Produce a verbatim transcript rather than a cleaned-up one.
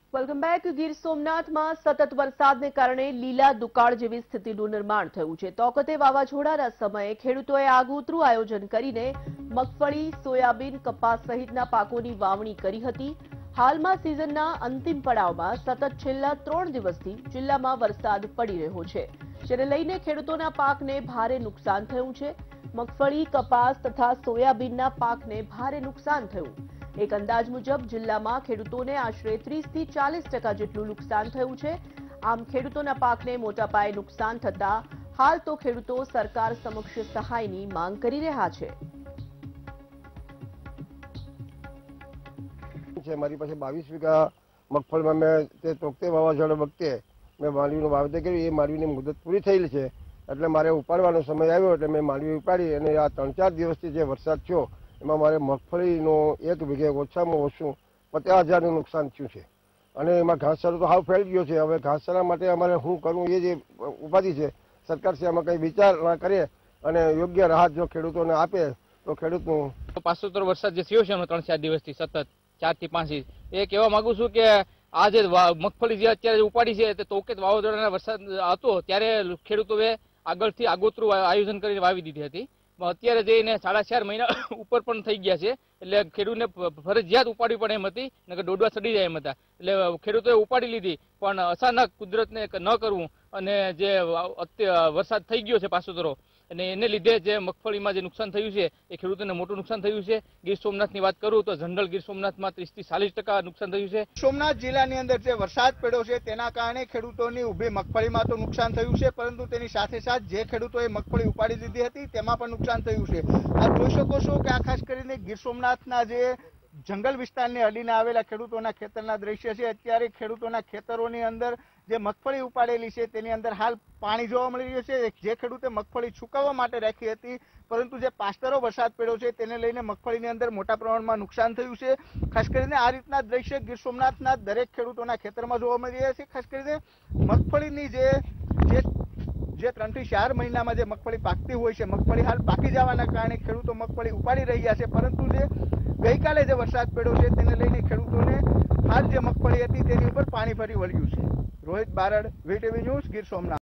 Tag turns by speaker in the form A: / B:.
A: Welcome back. Gir સોમનાથમાં સતત વરસાદને કારણે લીલા દુકાળ જેવી સ્થિતિનું નિર્માણ થયું છે। તોકતે વાવાઝોડાના સમયે ખેડૂતોએ આગોતરું આયોજન કરીને મગફળી, સોયાબીન, કપાસ સહિતના પાકોની વાવણી કરી હતી। હાલમાં સિઝનના અંતિમ પડાવમાં સતત છેલ્લા ત્રણ દિવસથી જિલ્લામાં વરસાદ પડી રહ્યો છે, જેને લઈને ખેડૂતોના પાકને ભારે નુકસાન થયું છે। મગફળી, કપાસ તથા સોયાબીનના પાકને ભારે નુકસાન થયું। एक अंदाज मुजब जिल्लाમાં ખેડૂતોને આશરે ત્રીસ થી ચાલીસ ટકા જેટલું નુકસાન થયું છે। આમ ખેડૂતોના પાકને મોટા પાયે નુકસાન થતા હાલ તો ખેડૂતો સરકાર સમક્ષ સહાયની માંગ કરી રહ્યા છે।
B: મારી પાસે બાવીસ વીઘા મગફળીમાં મેં તે તોકતે વાવાઝોડા વખતે મેં માંડવીનું વાવેતર કર્યું। એ માંડવીની મુદત પૂરી થયેલી છે, એટલે મારે ઉપાડવાનો સમય આવ્યો એટલે મેં માંડવી ઉપાડી અને આ ત્રણ ચાર દિવસથી જે વરસાદ થયો એમાં મારે મગફળીનો એક વીઘે ઓછામાં ઓછું પચાસ હજારનું નુકસાન થયું છે અને એમાં ઘાસચારો તો હાવ ફેલ ગયો છે। હવે ઘાસચારા માટે અમારે શું કરવું એ જે ઉપાધિ છે, સરકાર છે એમાં કંઈ વિચાર ના કરે અને યોગ્ય રાહત જો ખેડૂતોને આપે તો ખેડૂતનું
C: પાછોતર વરસાદ જે થયો છે એમાં ત્રણ ચાર દિવસથી સતત ચાર થી પાંચ ઇંચ એ કહેવા માંગુ છું કે આ જે મગફળી જે અત્યારે ઉપાડી છે તે તોકેત વાવાઝોડાના વરસાદ હતો ત્યારે ખેડૂતોએ આગળથી આગોતરું આયોજન કરીને વાવી દીધી હતી। અત્યારે જઈને સાડા ચાર મહિના ઉપર પણ થઈ ગયા છે, એટલે ખેડૂતને ફરજિયાત ઉપાડવી પડે એમ હતી, નકર દોડવા ચડી જાય એમ હતા। એટલે ખેડૂતોએ ઉપાડી લીધી, પણ અચાનક કુદરતને ન કરવું અને જે વરસાદ થઈ ગયો છે પાછોતરો અને એને લીધે જે મગફળીમાં જે નુકસાન થયું છે એ ખેડૂતોને મોટું નુકસાન થયું છે। ગીર સોમનાથની વાત કરું તો જનરલ ગીર સોમનાથમાં ત્રીસ થી ચાલીસ ટકા નુકસાન થયું છે।
D: સોમનાથ જિલ્લાની અંદર જે વરસાદ પડ્યો છે તેના કારણે ખેડૂતોની ઉભી મગફળીમાં તો નુકસાન થયું છે, પરંતુ તેની સાથે સાથે જે ખેડૂતોએ મગફળી ઉપાડી દીધી હતી તેમાં પણ નુકસાન થયું છે। આપ જોઈ શકો છો કે આ ખાસ કરીને ગીર સોમનાથના જે જંગલ વિસ્તારને અડીને આવેલા ખેડૂતોના ખેતરના દ્રશ્ય છે। અત્યારે ખેડૂતોના ખેતરોની અંદર જે મગફળી ઉપાડેલી છે તેની અંદર હાલ પાણી જોવા મળી રહ્યું છે। જે ખેડૂતે મગફળી સુકવવા માટે રાખી હતી, પરંતુ જે પાસ્તરો વરસાદ પડ્યો છે તેને લઈને મગફળીની અંદર મોટા પ્રમાણમાં નુકસાન થયું છે। ખાસ કરીને આ રીતના દ્રશ્ય ગીર સોમનાથના દરેક ખેડૂતોના ખેતરમાં જોવા મળી રહ્યા છે। ખાસ કરીને મગફળીની જે જે જે ત્રણ થી ચાર મહિનામાં જે મગફળી પાકતી હોય છે, મગફળી હાલ પાકી જવાના કારણે ખેડૂતો મગફળી ઉપાડી રહ્યા છે, પરંતુ જે ગઈકાલે જે વરસાદ પડ્યો છે તેને લઈને ખેડૂતોને હાલ જે મગફળી હતી તેની ઉપર પાણી ફરી વળ્યું છે। Rohit Barad, VTV news, Gir Somnath.